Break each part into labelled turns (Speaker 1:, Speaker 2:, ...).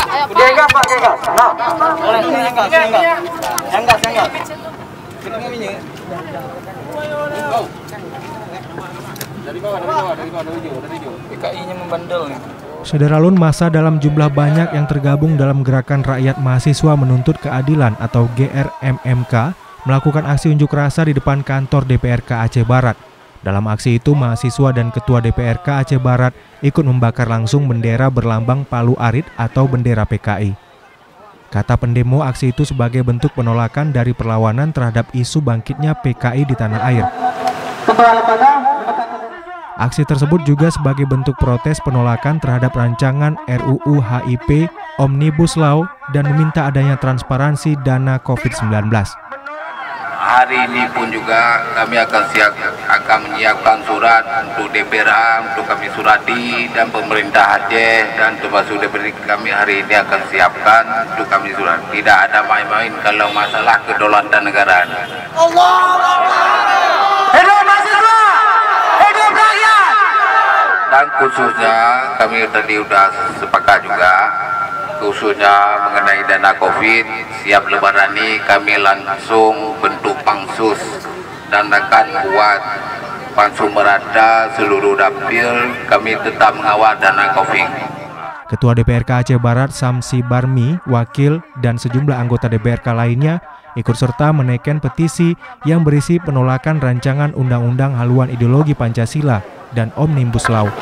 Speaker 1: Udah enggak Pak, enggak. Nah. Enggak. Dari bawah. PKI-nya membandel nih.
Speaker 2: Sederalun, massa dalam jumlah banyak yang tergabung dalam Gerakan Rakyat Mahasiswa Menuntut Keadilan atau GRMMK melakukan aksi unjuk rasa di depan kantor DPRK Aceh Barat. Dalam aksi itu, mahasiswa dan Ketua DPRK Aceh Barat ikut membakar langsung bendera berlambang Palu Arit atau bendera PKI. Kata pendemo, aksi itu sebagai bentuk penolakan dari perlawanan terhadap isu bangkitnya PKI di tanah air. Aksi tersebut juga sebagai bentuk protes penolakan terhadap rancangan RUU HIP Omnibus Law dan meminta adanya transparansi dana COVID-19.
Speaker 3: Hari ini pun juga kami akan menyiapkan surat untuk DPRA, untuk kami surati, dan pemerintah Aceh dan termasuk DPR kami hari ini akan siapkan untuk kami surat. Tidak ada main-main kalau masalah kedaulatan negara. Dan khususnya kami tadi sudah sepakat juga, khususnya mengenai dana COVID, siap lebaran ini kami langsung bentuk pansus dan akan buat pansus merata seluruh dapil, kami tetap mengawal dana COVID.
Speaker 2: Ketua DPRK Aceh Barat Samsi Barmi, wakil, dan sejumlah anggota DPRK lainnya ikut serta menaikkan petisi yang berisi penolakan rancangan undang-undang haluan ideologi Pancasila dan Omnibus Law.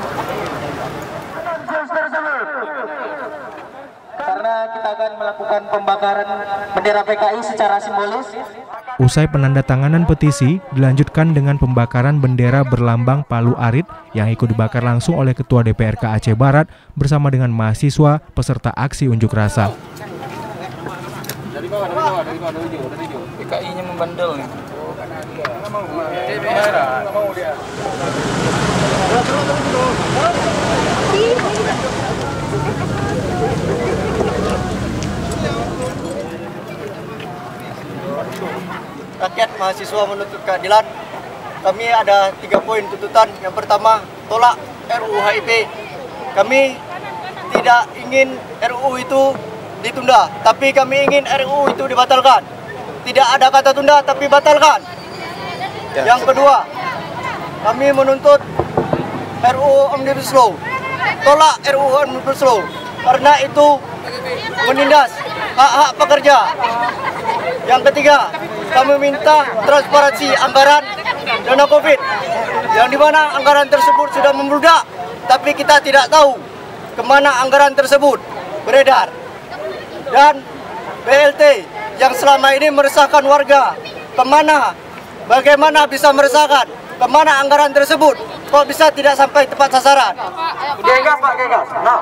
Speaker 1: Karena kita akan melakukan pembakaran bendera PKI secara simbolis.
Speaker 2: Usai penandatanganan petisi, dilanjutkan dengan pembakaran bendera berlambang Palu Arit yang ikut dibakar langsung oleh Ketua DPRK Aceh Barat bersama dengan mahasiswa peserta aksi unjuk rasa.
Speaker 1: Dari bawah. PKI-nya membandel nih.
Speaker 4: Rakyat mahasiswa menuntut keadilan. Kami ada 3 poin tuntutan. Yang pertama, tolak RUU HIP. Kami tidak ingin RUU itu ditunda, tapi kami ingin RUU itu dibatalkan. Tidak ada kata tunda, tapi batalkan. Yang kedua, kami menuntut RUU Omnibus Law. Tolak RUU Omnibus Law karena itu menindas hak-hak pekerja. Yang ketiga, kami minta transparansi anggaran dana COVID, yang dimana anggaran tersebut sudah membludak, tapi kita tidak tahu kemana anggaran tersebut beredar. Dan BLT yang selama ini meresahkan warga, bagaimana bisa meresahkan, kemana anggaran tersebut, kok bisa tidak sampai tepat sasaran.
Speaker 1: Udah enggak Pak, enggak. Nah.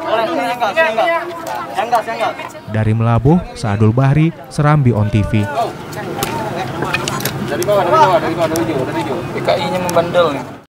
Speaker 4: Enggak.
Speaker 2: Dari Melabuh, Saadul Bahri, Serambi On TV.
Speaker 1: Dari bawah. PKI-nya membandel nih.